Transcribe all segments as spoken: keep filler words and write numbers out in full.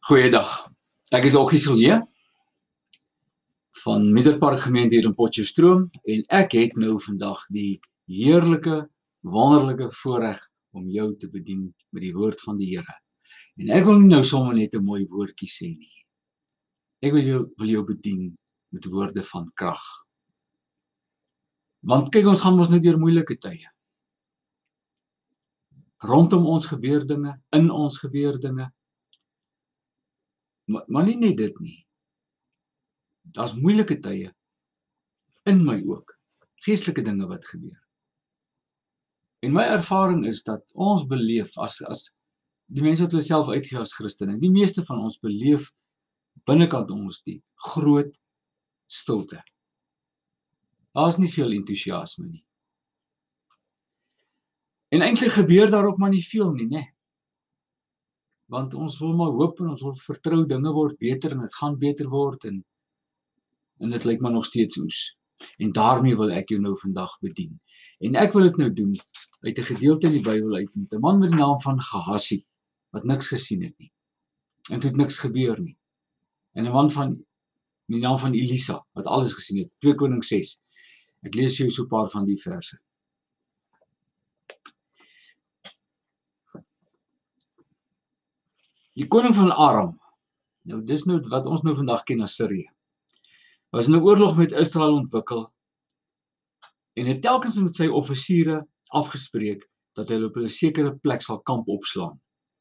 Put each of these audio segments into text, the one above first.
Goeiedag, ek is Okkie Silje van Middelpark gemeente hier in Potchefstroom en ek het nou vandag die heerlike, wonderlike voorreg om jou te bedien met die woord van die Here. En ek wil nie nou sommer net 'n mooi woordjie sê nie. Ek wil jou, wil jou bedien met woorde van krag. Want kyk, ons gaan mos nou deur moeilike tye. Rondom ons gebeur dinge, in ons gebeur dinge. Maar, maar nie net dit nie. Daar's moeilike tye in my ook. Geestelike dinge wat gebeur. En my ervaring is dat ons beleef as as die mense wat hulle self uitgee as Christene, die meeste van ons beleef binnekant ons die groot stilte. Daar's nie veel entoesiasme nie. En eintlik gebeur daar ook maar nie veel nie, né? Want ons wil maar hoop en ons wil vertrou dinge word beter en dit gaan beter word en en dit lyk maar nog steeds oes. En daarmee wil ek jou nou vandag bedien. En ek wil dit nou doen uit 'n gedeelte in die Bybel uit met 'n man met die naam van Gehasie wat niks gesien het nie. En toe het niks gebeur nie. En 'n man van met die naam van Elisa wat alles gesien het. twee Konings ses. Ek lees vir jou so 'n paar van die verse. Die koning van Aram. Nou dis nou wat ons nou vandag ken as Sirië. Was in 'n oorlog met Israel ontwikkel en het telkens met sy offisiere afgespreek dat hy op 'n sekere plek sal kamp opslaan.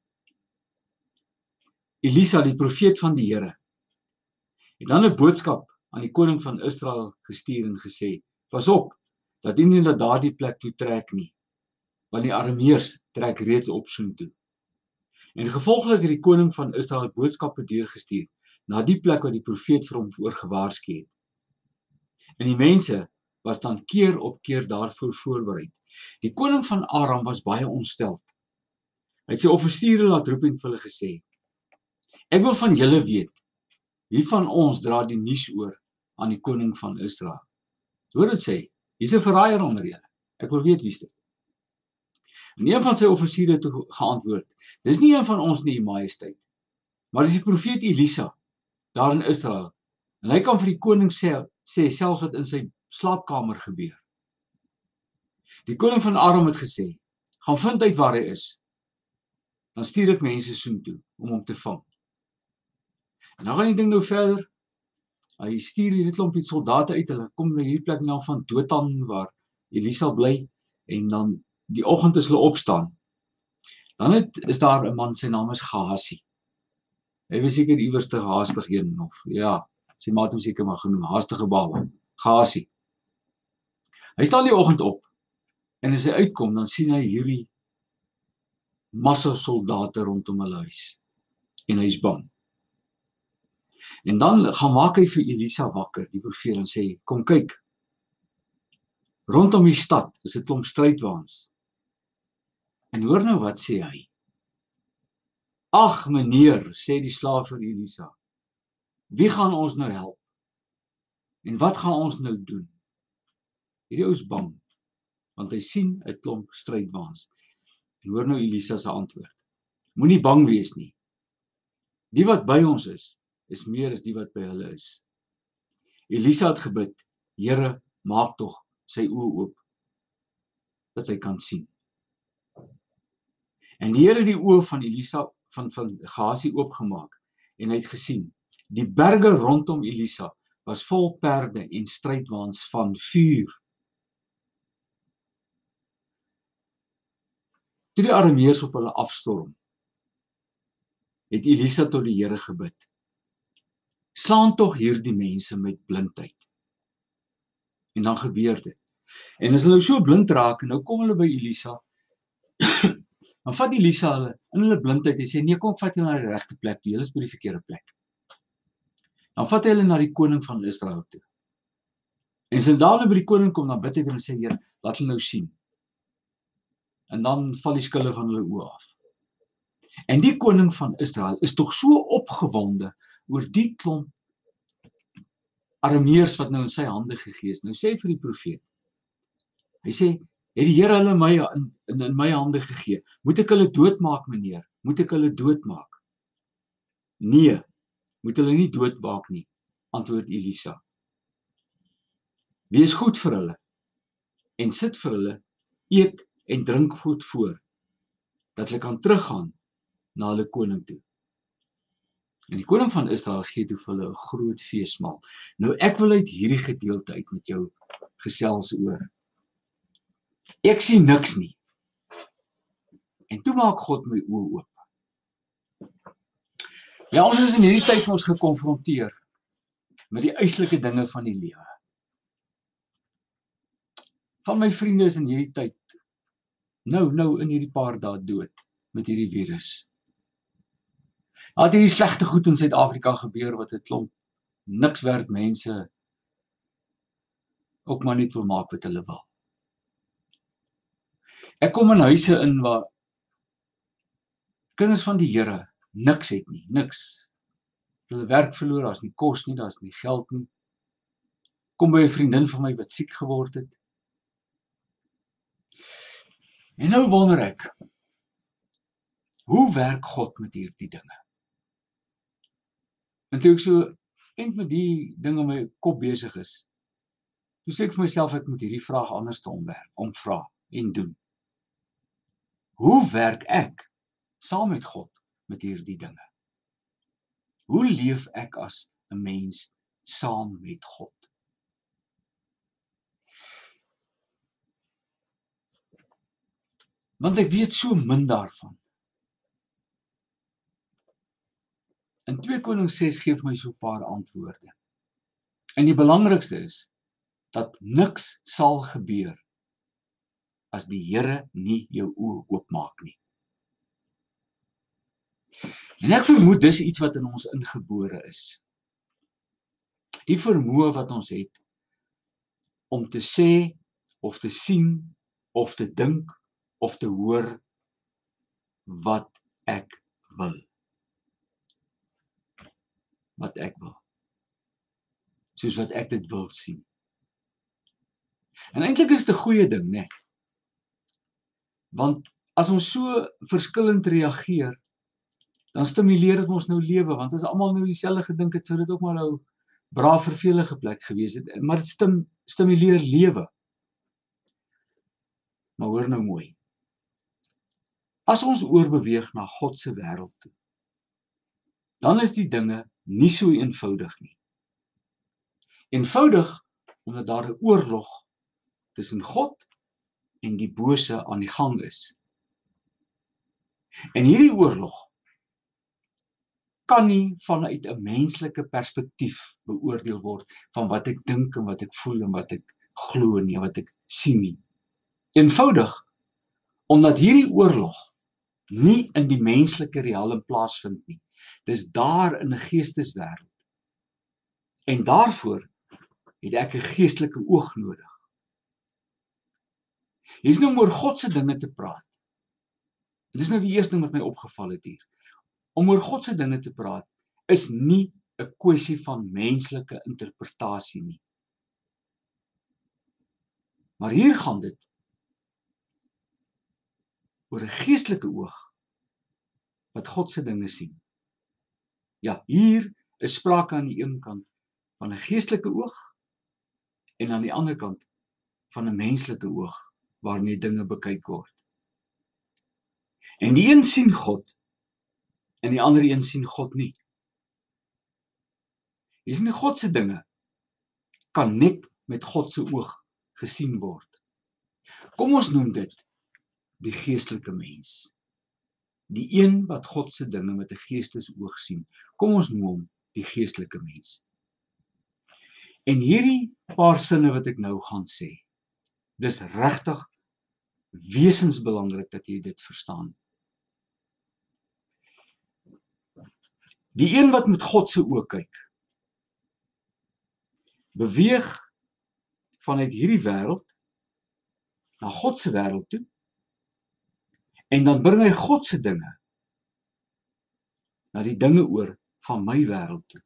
Elisa, die profeet van die Here, het dan 'n boodskap aan die koning van Israel gestuur en gesê: "Pas op dat u nie na daardie plek toe trek nie, want die Arameërs trek reeds op soontoe." En gevolglik het die koning van Israel boodskappe deurgestuur na die plek wat die profeet vir hom voor gewaarsku het. En die mense was dan keer op keer daarvoor voorberei. Die koning van Aram was baie ontsteld. Hy het sy offisiere laat roep en vir hulle gesê: "Ek wil van julle weet, wie van ons dra die nuus oor aan die koning van Israel?" Hoor dit sê, hier's 'n verraaier onder julle. Ek wil weet wie's dit. En een van sy offisiere het geantwoord: "Dis nie een van ons nie, u majesteit, maar dis die profeet Elisa daar in Israel. En hy kan vir die koning sê, sê selfs wat in sy slaapkamer gebeur." Die koning van Aram het gesê: "Gaan vind uit waar hy is. Dan stuur ek mense soontoe om hom te vang." En dan gaan die ding nou verder. Hy stuur hierdie klompie soldate uit. Hulle kom na hierdie plek nou van Dothan waar Elisa bly en dan die oggend as hulle opstaan. Dan het, is daar 'n man, sy naam is Gehasie. Hy was seker iewers te haastig een of ja, sy maat hom seker maar genoem, haastige baba. Gehasie. Hy staan die oggend op en as hy uitkom, dan sien hy hierdie massa soldate rondom hulle huis. En hy is bang. En dan gaan maak hy vir Elisa wakker, die profeet, en sê: "Kom kyk. Rondom die stad is 'n klomp strydwaans." En hoor nou wat sê hy. "Ag meneer," sê die slaaf vir Elisa, "wie gaan ons nou help? En wat gaan ons nou doen?" Hierdie ou is bang, want hy sien 'n klomp strydwaans. En hoor nou Elisa se antwoord: "Moenie bang wees nie. Die wat by ons is, is meer as die wat by hulle is." Elisa het gebid: "Here, maak tog sy oë oop, dat hy kan sien." En die Here het die oë van Elisa, van, van Gehasie oopgemaak, en hy het gesien, die berge rondom Elisa was vol perde en strydwaans van vuur. Toe die Arameërs op hulle afstorm, het Elisa tot die Here gebid: "Slaan tog hierdie mense met blindheid." En dan gebeur dit. En as hulle nou so blind raak, en nou kom hulle by Elisa, dan vat Elisa hulle in hulle blindheid en sê: "Nee, kom, vat julle na die regte plek toe, julle is by die verkeerde plek." Dan vat hy hulle na die koning van Israel toe. En as hulle daar by die koning kom, dan bid hy en sê: "Heer, laat hulle nou sien." En dan val die skille van hulle oë af. En die koning van Israel is tog so opgewonde oor die klomp Arameërs wat nou in sy hande gegee is. Nou sê hy vir die profeet, hy sê: "Het die Here hulle my in, in, in my hande gegee? Moet ek hulle doodmaak, meneer? Moet ek hulle doodmaak?" Nee, moet hulle nie doodmaak nie, antwoord Elisa. Wees goed vir hulle, en sit vir hulle, eet en drink goed voor, dat hulle kan teruggaan na hulle koning toe. En die koning van Israel gee toe vir hulle 'n groot feesmaal. Nou ek wil uit hierdie gedeelte uit met jou gesels oor. Ek sien niks nie. En toe maak God my oë oop. Ja, ons is in hierdie tyd ons gekonfronteer met die uiterlike dinge van die lewe. Van my vriende is in hierdie tyd, nou, nou in hierdie paar dae dood met hierdie virus. Had hierdie slegte goed in Suid-Afrika gebeur wat 'n klomp niks werd mense ook maar net wil maak wat hulle wil. Ek kom in huise in waar kinders van die Here niks het nie, niks. Hulle werk verloor, daar's nie kos nie, daar's nie geld nie. Kom by 'n vriendin van my wat siek geword het. En nou wonder ek, hoe werk God met hierdie dinge? En toe ek so eind met die ding in my kop besig is, toe sê ek vir myself, ek moet hierdie vraag anders te omwerp, omvra en doen. Hoe werk ek saam met God met hierdie dinge? Hoe leef ek as 'n mens saam met God? Want ek weet so min daarvan. In twee Konings ses gee vir my so 'n paar antwoorde. En die belangrikste is, dat niks sal gebeur, as die Here nie jou oë oopmaak nie. En ek vermoed dis iets wat in ons ingebore is. Die vermoë wat ons het, om te sê, of te sien, of te dink, of te hoor, wat ek wil. Wat ek wil. Soos wat ek dit wil sien. En eintlik is dit 'n goeie ding, né? Want as ons so verskillend reageer, dan stimuleer dit ons nou lewe, want as almal nou dieselfde gedink het, sou dit ook maar nou braaf vervelige plek gewees het, maar dit stim, stimuleer lewe. Maar hoor nou mooi. As ons oorbeweeg na God se wêreld toe, dan is die dinge nie so eenvoudig nie. Eenvoudig, omdat daar 'n oorlog tussen God en die bose aan die gang is. En hierdie oorlog kan nie vanuit 'n menslike perspektief beoordeel word van wat ek dink en wat ek voel en wat ek glo nie, wat ek sien nie. Eenvoudig, omdat hierdie oorlog nie in die menslike riekalm plaasvind nie. Dis daar in 'n geesteswêreld. En daarvoor het ek 'n geestelike oog nodig. Hier is nou om oor God se dinge te praat. Dit is nou die eerste ding wat my opgeval het hier. Om oor God se dinge te praat, is nie 'n kwessie van menslike interpretasie nie. Maar hier gaan dit oor 'n geestelike oog, wat God se dinge sien. Ja, hier is sprake aan die een kant van 'n geestelike oog, en aan die ander kant van 'n menslike oog, waarmee dinge bekyk word. En die een sien God, en die ander een sien God nie. Hier sien die God se dinge, kan net met God se oog gesien word. Kom ons noem dit die geestelike mens. Die een wat God se dinge met 'n geestesoog sien. Kom ons noem hom die geestelike mens. En hierdie paar sinne wat ek nou gaan sê, dis regtig wesensbelangrik dat jy dit verstaan. Die een wat met God se oë kyk, beweeg vanuit hierdie wêreld na God se wêreld toe, en dan bring hy God se dinge na die dinge oor van my wêreld toe.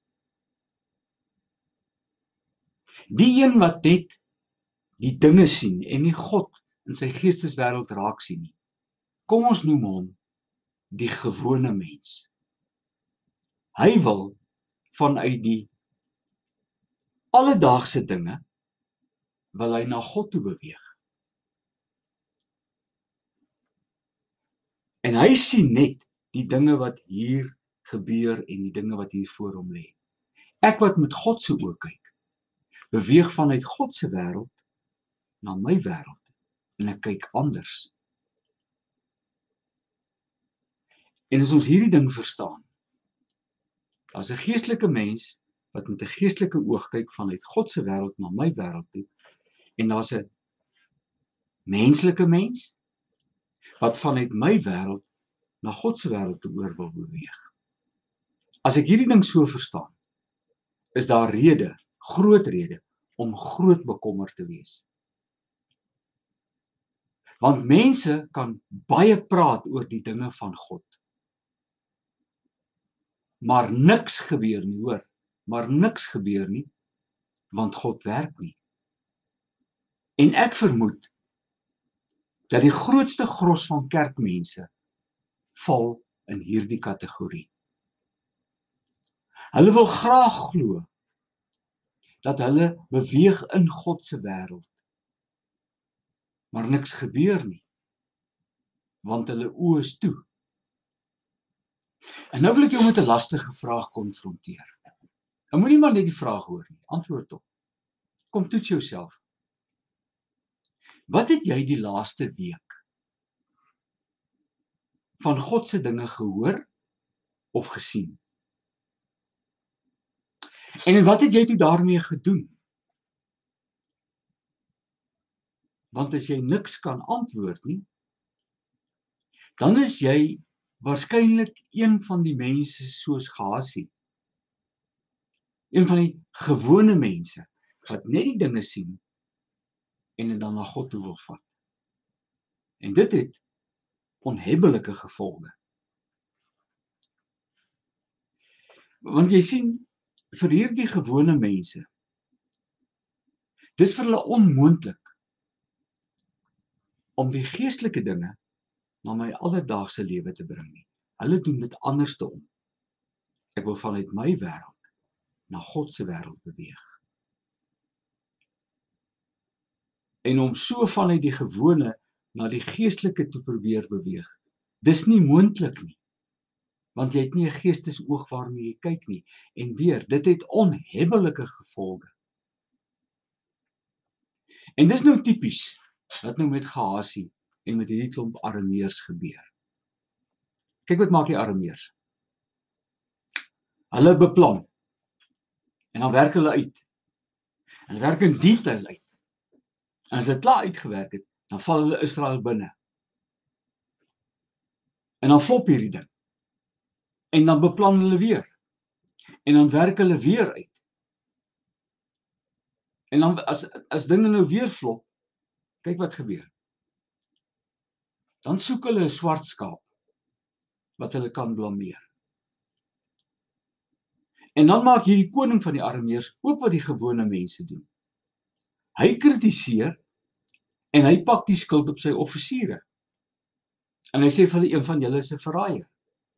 Die een wat net die dinge sien en nie God in sy geesteswêreld raak sien nie. Kom ons noem hom die gewone mens. Hy wil vanuit die alledaagse dinge, wil hy na God toe beweeg. En hy sien net die dinge wat hier gebeur en die dinge wat hier voor hom lê. Ek wat met God se oë kyk, beweeg vanuit God se wêreld na my wêreld en ek kyk anders. En as ons hierdie ding verstaan, daar's 'n geestelike mens wat met 'n geestelike oog kyk vanuit God se wêreld na my wêreld toe, en daar's 'n menslike mens wat vanuit my wêreld na God se wêreld toe oor wil beweeg. As ek hierdie ding so verstaan, is daar rede, groot rede, om groot bekommer te wees. Want mense kan baie praat oor die dinge van God, maar niks gebeur nie, hoor, maar niks gebeur nie, want God werk nie. En ek vermoed, dat die grootste gros van kerkmense val in hierdie kategorie. Hulle wil graag glo dat hulle beweeg in God se wêreld, maar niks gebeur nie, want hulle oë is toe. En nou wil ek jou met 'n lastige vraag konfronteer. En moenie maar net die vraag hoor nie, antwoord op. Kom toets jouself. Wat het jy die laaste week van God se dinge gehoor of gesien? En wat het jy toe daarmee gedoen? Want as jy niks kan antwoord nie, dan is jy waarskynlik een van die mense soos Gehasie. Een van die gewone mense, wat net die dinge sien, en dit dan na God toe wil vat. En dit het onhebbelike gevolge. Want jy sien, vir hierdie gewone mense, dis vir hulle onmoontlik om die geestelike dinge na my alledaagse lewe te bring nie. Hulle doen dit anderste om. Ek wil vanuit my wêreld na God se wêreld beweeg. En om so vanuit die gewone na die geestelike te probeer beweeg, dis nie moontlik nie. Want jy het nie 'n geestesoog waarmee jy kyk nie. En weer, dit het onhebbelike gevolge. En dis nou tipies, wat nou met Gehasie en met hierdie klomp Arameërs gebeur. Kyk wat maak die Arameërs. Hulle beplan, en dan werk hulle uit. En werk in detail uit. En as hulle klaar uitgewerk het, dan val hulle Israel binne. En dan flop hierdie ding. En dan beplan hulle weer. En dan werk hulle weer uit. En dan, as, as dinge nou weer flop, kyk wat gebeur. Dan soek hulle 'n swart skaap, wat hulle kan blameer. En dan maak hierdie koning van die Arameërs ook wat die gewone mense doen. Hy kritiseer, en hy pak die skuld op sy offisiere. En hy sê vir hulle, een van julle is 'n verraaier.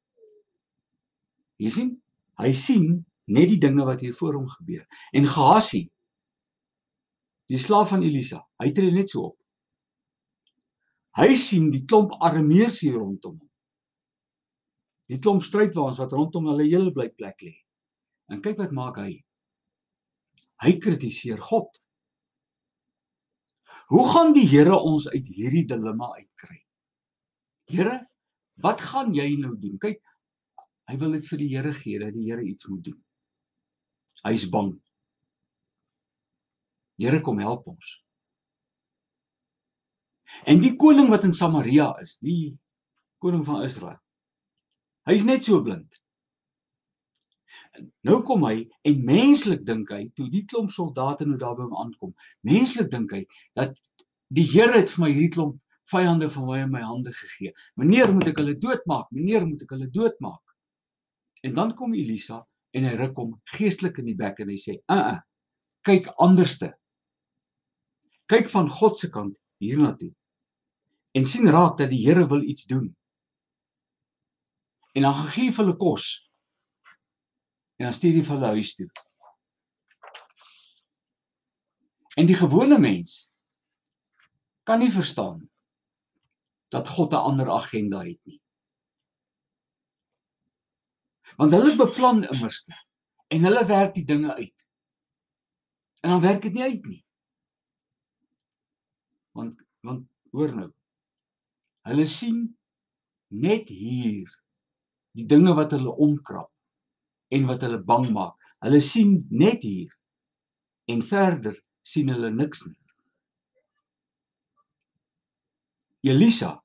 Jy sien, hy sien net die dinge wat hier voor hom gebeur. En Gehasie, die slaaf van Elisa, hy tree net so op. Hy sien die klomp Arameërs hier rondom hom. Die klomp strydwaans wat rondom hulle hele blyplek lê. En kyk wat maak hy. Hy kritiseer God. Hoe gaan die Here ons uit hierdie dilemma uitkry? Here, wat gaan jy nou doen? Kyk, hy wil dit vir die Here gee, dat die Here iets moet doen. Hy is bang. Here, kom help ons. En die koning wat in Samaria is, die koning van Israel, hy is net so blind. Nou kom hy, en menslik dink hy, toe die klomp soldate nou daar by hom aankom, menslik dink hy, dat die Here het vir my hierdie klomp vyande van my in my hande gegee. Meneer, moet ek hulle doodmaak? Meneer, moet ek hulle doodmaak? En dan kom Elisa, en hy ruk hom geestelik in die bek, en hy sê, uh -uh, kyk anderste. Kyk van God se kant hiernatoe. En sien raak dat die Here wil iets doen. En dan geef hulle kos. En dan stuur hy vir hulle huis toe. En die gewone mens kan nie verstaan dat God 'n ander agenda het nie. Want hulle beplan immerste en hulle werk die dinge uit. En dan werk dit nie uit nie. Want, want hoor nou, hulle sien net hier die dinge wat hulle omkrap en wat hulle bang maak. Hulle sien net hier en verder sien hulle niks nie. Elisa,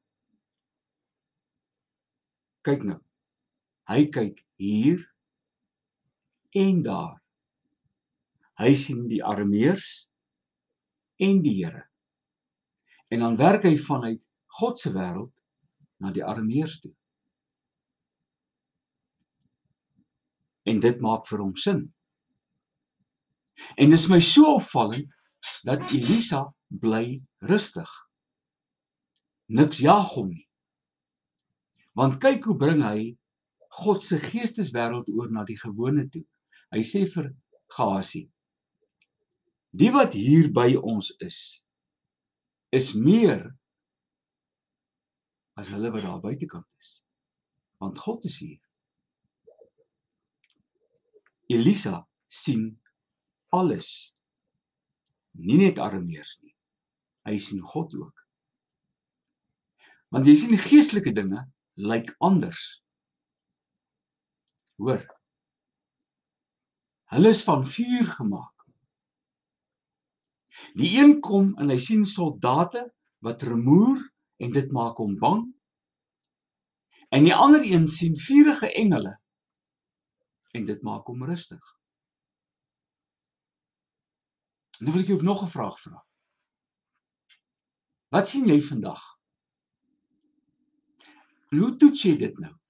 kyk nou, hy kyk hier en daar. Hy sien die Arameërs en die Here. En dan werk hy vanuit God se wêreld na die Arameërs toe. En dit maak vir hom sin. En dit is my so opvallend dat Elisa bly rustig. Niks jaag hom nie. Want kyk hoe bring hy God se geesteswêreld oor na die gewone toe. Hy sê vir Gehasi, die wat hier by ons is, is meer as hulle wat daar buitekant is. Want God is hier. Elisa sien alles. Nie net Arameërs nie. Hy sien God ook. Want jy sien geestelike dinge lyk anders. Hoor. Hulle is van vuur gemaak. Die een kom en hy sien soldate wat rumoer en dit maak hom bang. En die ander een sien vuurige engele en dit maak hom rustig. Nou wil ek jou nog 'n vraag vra. Wat sien jy vandag? En hoe toets jy dit nou?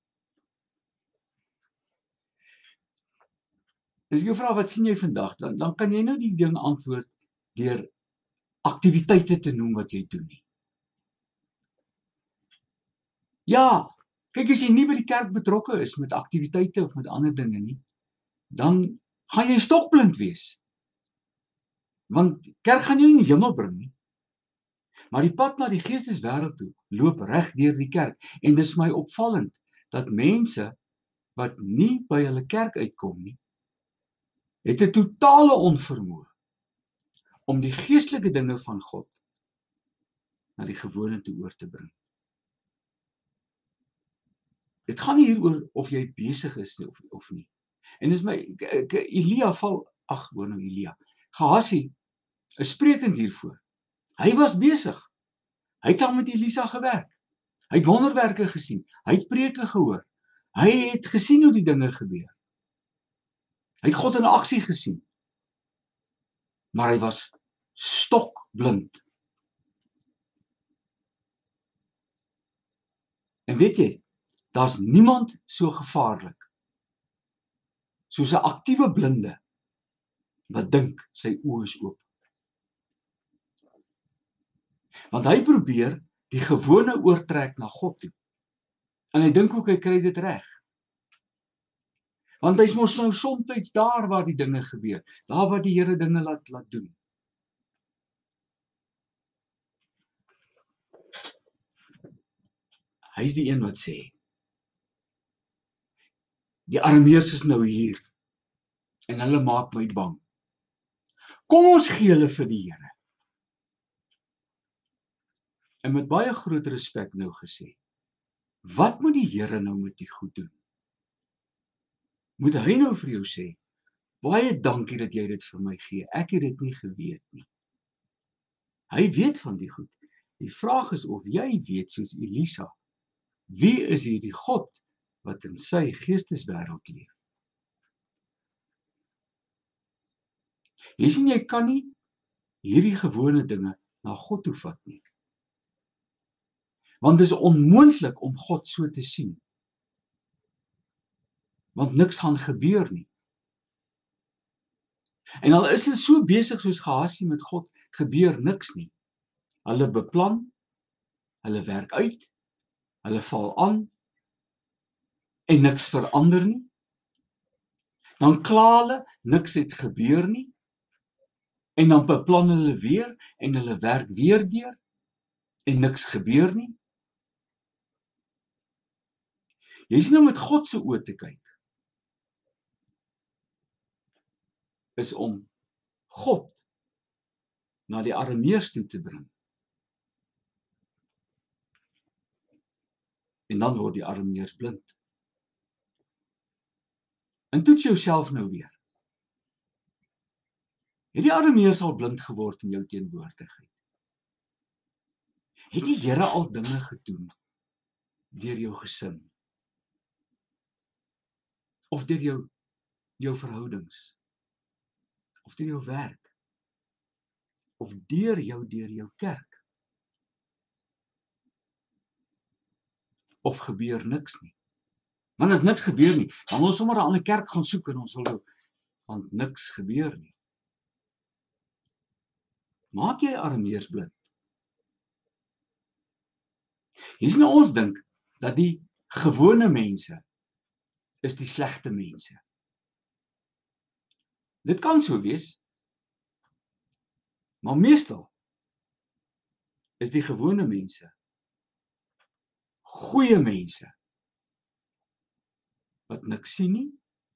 As ek jou vra wat sien jy vandag, dan, dan kan jy nou die ding antwoord deur aktiwiteite te noem wat jy doen nie. Ja, kyk as jy nie by die kerk betrokke is met aktiwiteite of met ander dinge nie, dan gaan jy stokblind wees. Want kerk gaan jou nie in die hemel bring nie. Maar die pad na die geesteswêreld toe loop reg deur die kerk. En dis my opvallend dat mense wat nie by hulle kerk uitkom nie, het 'n totale onvermoë om die geestelike dinge van God na die gewone toe oor te bring. Dit gaan nie hier oor of jy besig is of, of nie. En dis my, Elia val, ag, hoor nou Elia, Gehasi is sprekend hiervoor. Hy was besig. Hy het saam met Elisa gewerk. Hy het wonderwerke gesien. Hy het preke gehoor. Hy het gesien hoe die dinge gebeur. Hy het God in aksie gesien. Maar hy was stokblind. En weet jy, daar's niemand so gevaarlik soos 'n aktiewe blinde wat dink sy oë is oop. Want hy probeer die gewone oortrek na God toe. En hy dink ook hy kry dit reg. Want hy's mos nou soms daar waar die dinge gebeur, daar waar die Here dinge laat laat doen. Hy's die een wat sê, die Arameërs is nou hier en hulle maak my bang. Kom ons gee hulle vir die Here. En met baie groot respek nou gesê, wat moet die Here nou met die goed doen? Moet hy nou vir jou sê, baie dankie dat jy dit vir my gee, ek het dit nie geweet nie. Hy weet van die goed. Die vraag is of jy weet soos Elisa, wie is hierdie God wat in sy geesteswêreld leef? Jy sien, jy kan nie hierdie gewone dinge na God toe vat nie. Want dit is onmoontlik om God so te sien. Want niks gaan gebeur nie. En al is hulle so besig soos Gehasi met God, gebeur niks nie. Hulle beplan, hulle werk uit, hulle val aan, en niks verander nie. Dan kla hulle, niks het gebeur nie, en dan beplan hulle weer, en hulle werk weer deur, en niks gebeur nie. Jy is nou met God se oë te kyk, is om God na die Arameërs toe te bring. En dan word die Arameërs blind. En toets jouself nou weer. Het die Arameërs al blind geword in jou teenwoordigheid? Het die Here al dinge gedoen deur jou gesin? Of deur jou, jou verhoudings? Of deur jou werk? Of deur jou, deur jou kerk? Of gebeur niks nie? Want as niks gebeur nie, dan wil ons sommer 'n ander kerk gaan soek en ons wil ook, want niks gebeur nie. Maak jy Arameërs blind? Hier is nou ons dink, dat die gewone mense is die slegte mense. Dit kan so wees, maar meestal is die gewone mense goeie mense, wat niks sien nie,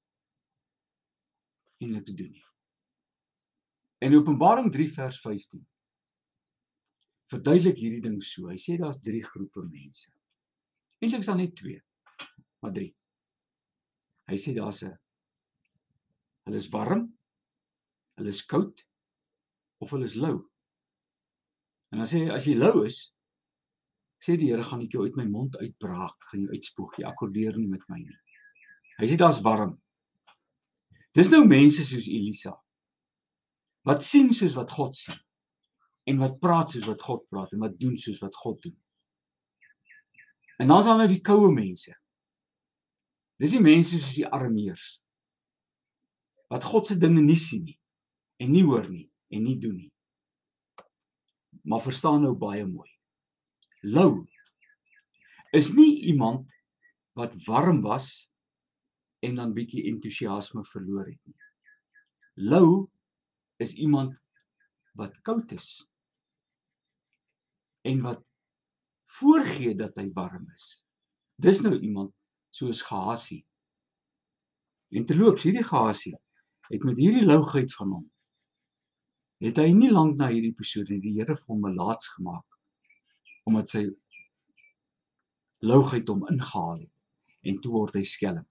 en niks doen nie. En Openbaring drie vers vyftien, verduidelik hierdie ding so, hy sê daar's drie groepe mense. Eintlik is daar net twee, maar drie. Hy sê daar's 'n, hulle is warm, hulle is koud, of hulle is lou. En dan sê hy, as jy lou is, sê die Here, gaan ek jou uit my mond uitbraak, gaan jou uitspoeg, jy akkordeer nie met my nie. Hy sê daar's warm. Dis nou mense soos Elisa, wat sien soos wat God sien, en wat praat soos wat God praat, en wat doen soos wat God doen. En dan is daar nou die koue mense. Dis die mense soos die Arameërs, wat God se dinge nie sien nie, en nie hoor nie, en nie doen nie. Maar verstaan nou baie mooi. Lou is nie iemand wat warm was en dan bietjie entoesiasme verloor het nie. Lou is iemand wat koud is en wat voorgee dat hy warm is. Dis nou iemand soos Gehasie. En terloops, hierdie Gehasie het met hierdie louheid van hom, het hy nie lank na hierdie episode die Here vir hom melaats gemaak, omdat sy louheid hom ingehaal het, en toe word hy skelm.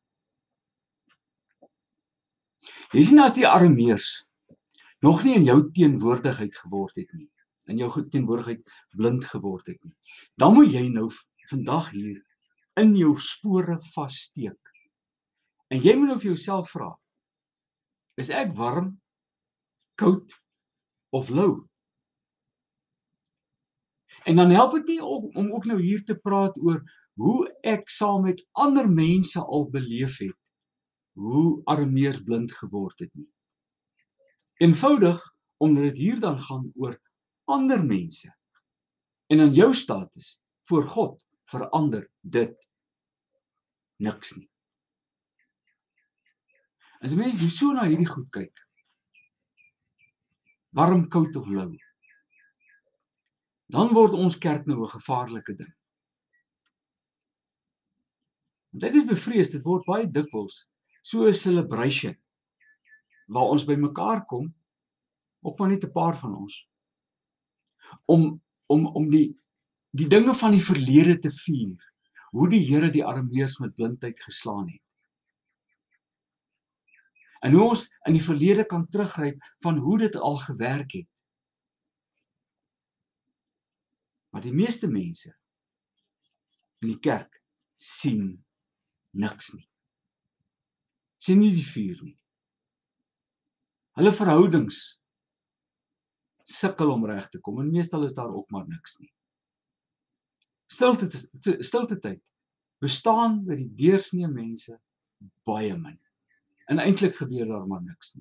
Jy sien, as die Arameërs nog nie in jou teenwoordigheid geword het nie, in jou teenwoordigheid blind geword het nie, dan moet jy nou vandag hier in jou spore vassteek. En jy moet nou vir jouself vra, is ek warm, koud of lou? En dan help dit nie om, om ook nou hier te praat oor hoe ek saam met ander mense al beleef het, hoe Arameërs blind geword het nie. Eenvoudig, omdat dit hier dan gaan oor ander mense. En in jou status, voor God, verander dit niks nie. As mense so na hierdie goed kyk, warm, koud of lou, dan word ons kerk nou 'n gevaarlike ding. Want ek is bevrees, dit word baie dikwels so 'n celebration, waar ons by mekaar kom, ook maar net 'n paar van ons, om, om, om die, die dinge van die verlede te vier, hoe die Here die Arameërs met blindheid geslaan het. En hoe ons in die verlede kan teruggryp van hoe dit al gewerk het. Maar die meeste mense in die kerk sien niks nie. Sien nie die vuur nie. Hulle verhoudings sukkel om reg te kom, en meestal is daar ook maar niks nie. Stilte, stilte tyd bestaan by die deursnee mense baie min. En eintlik gebeur daar maar niks nie.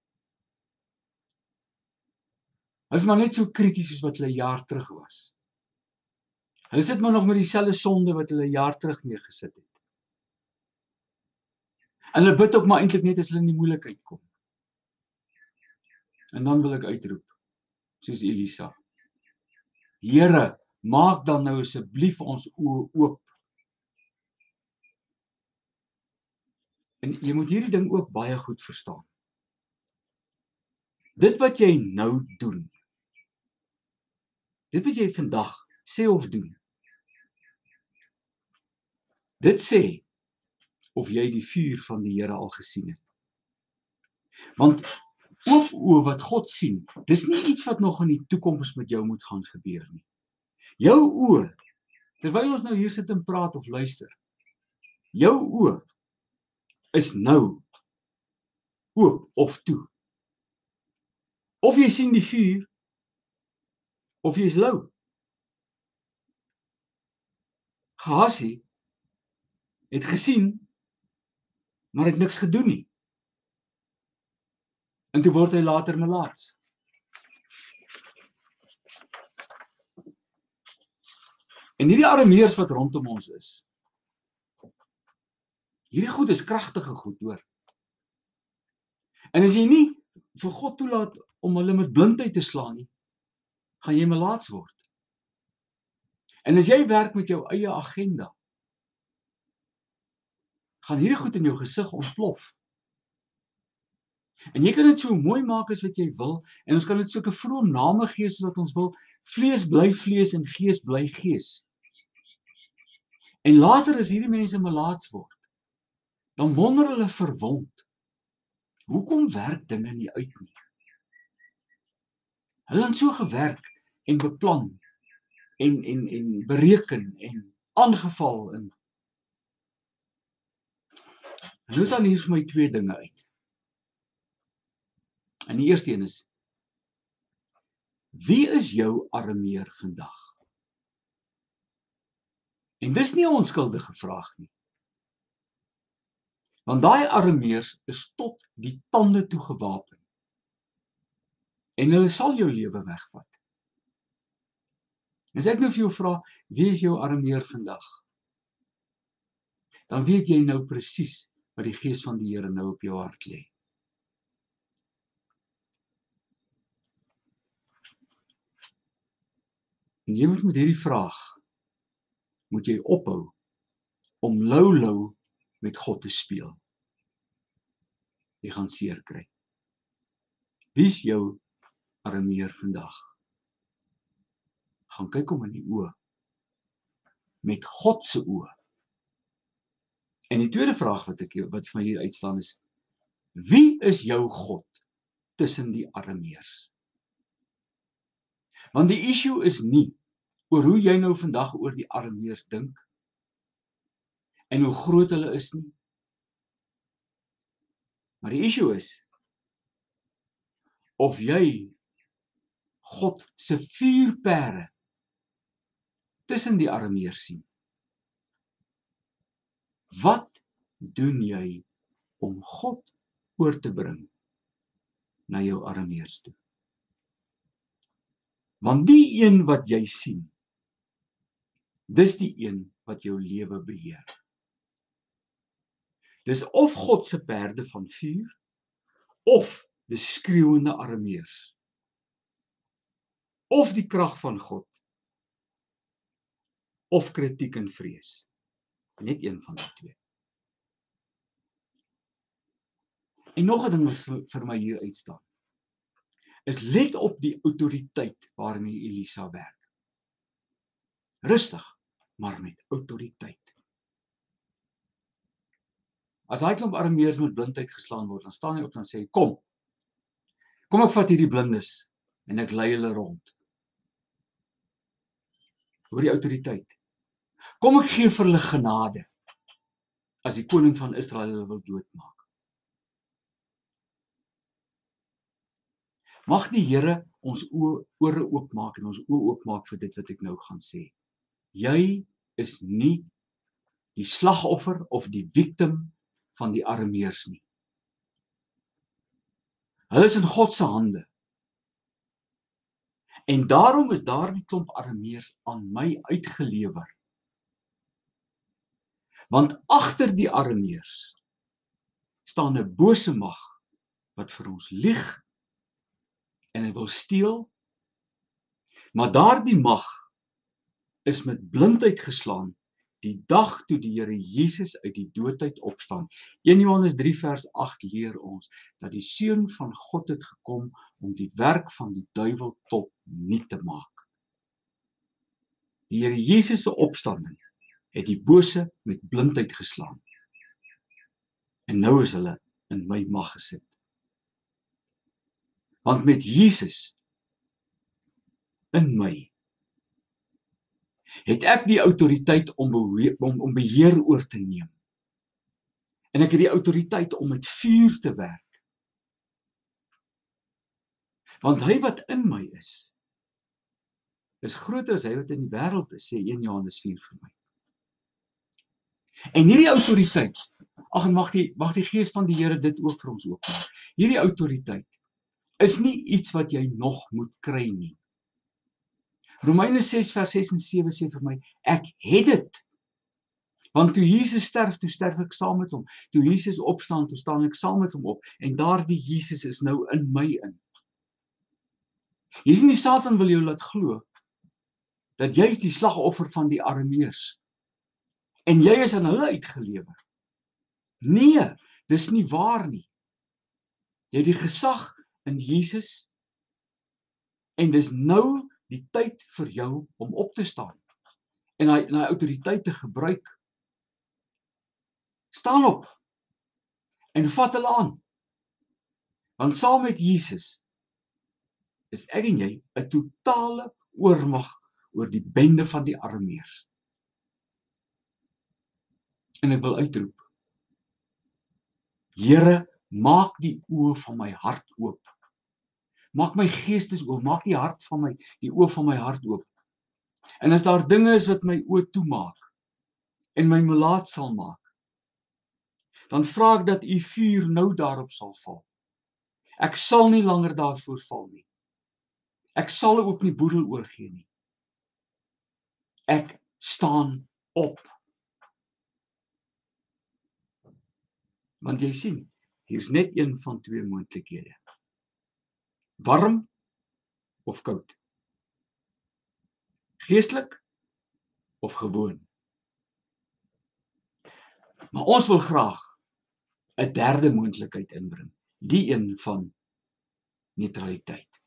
Hulle is maar net so krities soos wat hulle 'n jaar terug was. Hulle sit maar nog met dieselfde sonde wat hulle 'n jaar terug mee gesit het. En hulle bid ook maar eintlik net as hulle in die moeilikheid kom. En dan wil ek uitroep, soos Elisa, Here, maak dan nou asseblief ons oë oop. En jy moet hierdie ding ook baie goed verstaan. Dit wat jy nou doen, dit wat jy vandag sê of doen, dit sê of jy die vuur van die Here al gesien het. Want oop oë wat God sien, dis nie iets wat nog in die toekoms met jou moet gaan gebeur nie. Jou oë, terwyl ons nou hier sit en praat of luister, jou oë is nou oop of toe. Of jy sien die vuur, of jy is lou. Gehasie het gesien, maar het niks gedoen nie. En toe word hy later melaats. En hierdie arameërs wat rondom ons is, hierdie goed is kragtige goed, hoor. En as jy nie vir God toelaat om hulle met blindheid te slaan nie, gaan jy melaats word. En as jy werk met jou eie agenda, gaan hierdie goed in jou gesig ontplof. En jy kan dit so mooi maak as wat jy wil, en ons kan dit sulke vroom name gee soos wat ons wil, vlees bly vlees en gees bly gees. En later as hierdie mense melaats word, dan wonder hulle verwond, hoekom werk dinge nie uit nie? Hulle het so gewerk en beplan, en, en, en bereken, en aangeval, en En nou staan hier vir my twee dinge uit. En die eerste een is, wie is jou arameer vandag? En dis nie 'n onskuldige vraag nie. Want daai arameers is tot die tande toe gewapen. En hulle sal jou lewe wegvat. As ek nou vir jou vra, wie is jou arameer vandag? Dan weet jy nou presies wat die Gees van die Here nou op jou hart lê. En jy moet met hierdie vraag, moet jy ophou om lou-lou met God te speel. Jy gaan seer kry. Wie is jou arameer vandag? Gaan kyk hom in die oë. Met God se oë. En die tweede vraag wat ek wat van hier uitstaan is, wie is jou God tussen die arameers? Want die issue is nie oor hoe jy nou vandag oor die arameers dink en hoe groot hulle is nie. Maar die issue is of jy God se vuurpere tussen die arameers sien. Wat doen jy om God oor te bring na jou arameers toe? Want die een wat jy sien, dis die een wat jou lewe beheer. Dis of God se perde van vuur, of die skreeuwende arameers, of die krag van God, of kritiek en vrees. Net een van die twee. En nog 'n ding wat vir, vir my hier uitstaan, is let op die autoriteit waarmee Elisa werk. Rustig, maar met autoriteit. As hy klomp arameers met blindheid geslaan word, dan staan hy op en sê, kom, kom ek vat hierdie blindes, en ek lei hulle rond. Hoor die autoriteit. Kom ek gee vir hulle genade, as die koning van Israel hulle wil doodmaak. Mag die Here ons ore oopmaak en ons oë oopmaak vir dit wat ek nou gaan sê. Jy is nie die slagoffer of die victim van die arameers nie. Hulle is in God se hande. En daarom is daardie klomp arameers aan my uitgelewer. Want agter die arameers staan 'n bose mag wat vir ons lieg en hy wil steel, maar daardie mag is met blindheid geslaan die dag toe die Here Jesus uit die dood uit opstaan. Eerste Johannes drie vers agt leer ons dat die Seun van God het gekom om die werk van die duiwel tot niet te maak. Die Here Jesus se opstanding het die bose met blindheid geslaan. En nou is hulle in my mag gesit. Want met Jesus in my het ek die autoriteit om beheer, om, om beheer oor te neem. En ek het die autoriteit om met vuur te werk. Want hy wat in my is, is groter as hy wat in die wêreld is, sê Eerste Johannes vier vir my. En hierdie autoriteit, ag en mag die, mag die Gees van die Here dit ook vir ons oopmaak. Hierdie autoriteit is nie iets wat jy nog moet kry nie. Romeine ses vers ses en sewe sê vir my, ek het dit. Want toe Jesus sterf, toe sterf ek saam met hom. Toe Jesus opstaan, toe staan ek saam met hom op. En daardie Jesus is nou in my in. Hier sien die Satan wil jou laat glo, dat jy is die slagoffer van die Arameërs. En jy is aan hulle uitgelewer. Nee, dis nie waar nie. Jy het die gesag in Jesus, en dis nou die tyd vir jou om op te staan, en hy, hy autoriteit te gebruik. Staan op, en vat hulle aan, want saam met Jesus, is ek en jy, 'n totale oormag, oor die bende van die Arameërs. En ek wil uitroep, Here, maak die oë van my hart oop. Maak my geestes oop, maak die hart van my, die oë van my hart oop. En as daar dinge is wat my oë toemaak, en my melaat sal maak, dan vra ek dat u vuur nou daarop sal val. Ek sal nie langer daarvoor val nie. Ek sal ook nie boedel oorgee nie. Ek staan op. Want jy sien, hier's net een van twee moontlikhede. Warm of koud. Geestelik of gewoon. Maar ons wil graag 'n derde moontlikheid inbring, die een van neutraliteit.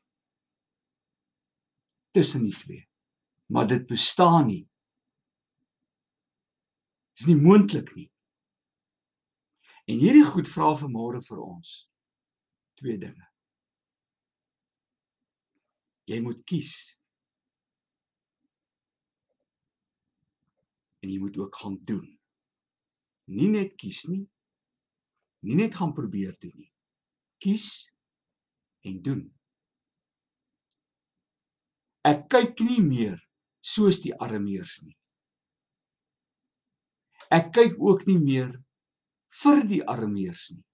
Tussen die twee. Maar dit bestaan nie. Dit is nie moontlik nie. En hierdie goed vra vanmôre vir ons twee dinge. Jy moet kies. En jy moet ook gaan doen. Nie net kies nie, nie net gaan probeer doen nie. Kies en doen. Ek kyk nie meer soos die Arameërs nie. Ek kyk ook nie meer vir die Arameërs nie.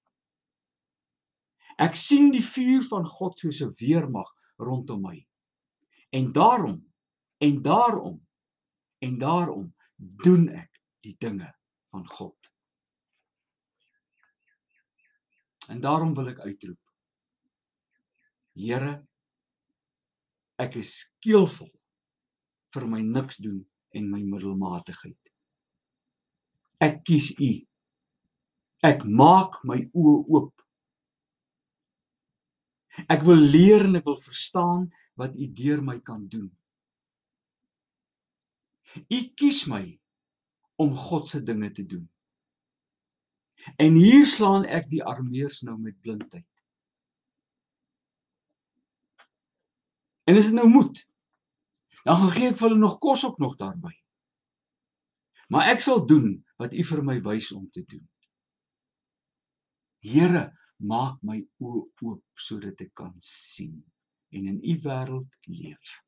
Ek sien die vuur van God soos 'n weermag rondom my. En daarom, en daarom, en daarom doen ek die dinge van God. En daarom wil ek uitroep, Here, ek is skeelvol vir my niks doen en my middelmatigheid. Ek kies U. Ek maak my oë oop. Ek wil leer en ek wil verstaan wat U deur my kan doen. U kies my om God se dinge te doen. En hier slaan ek die Arameërs nou met blindheid. En as dit nou moet, dan gaan gee ek vir hulle nog kos ook nog daarby. Maar ek sal doen wat U vir my wys om te doen. Here, maak my oë oop sodat ek kan sien en in U wêreld leef.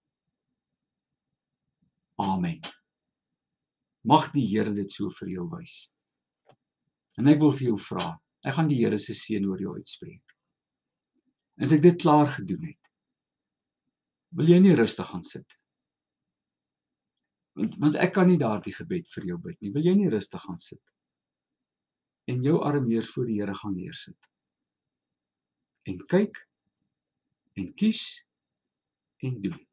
Amen. Mag die Here dit so vir jou wys. En ek wil vir jou vra, ek gaan die Here se seën oor jou uitspreek. As ek dit klaar gedoen het, wil jy nie rustig gaan sit? Want, want ek kan nie daardie gebed vir jou bid nie. Wil jy nie rustig gaan sit? en jou arm eers voor die Here gaan neersit. En kyk, en kies, en doen.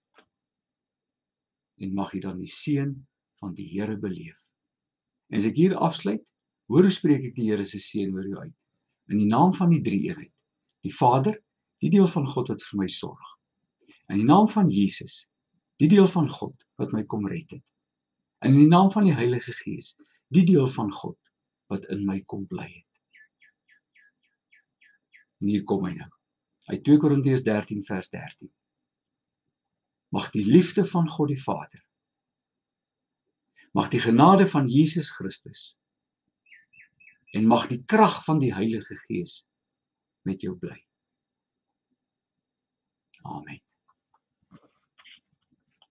En mag jy dan die seën van die Here beleef. En as ek hier afsluit, hoor spreek ek die Here se seën oor jou uit. In die naam van die drie-eenheid, die Vader, die deel van God wat vir my sorg. In die naam van Jesus, die deel van God wat my kom red het. In die naam van die Heilige Gees, die deel van God wat in my kom bly het. En hier kom hy nou. Uit twee Korintiërs dertien vers dertien. Mag die liefde van God die Vader, mag die genade van Jesus Christus en mag die krag van die Heilige Gees met jou bly. Amen.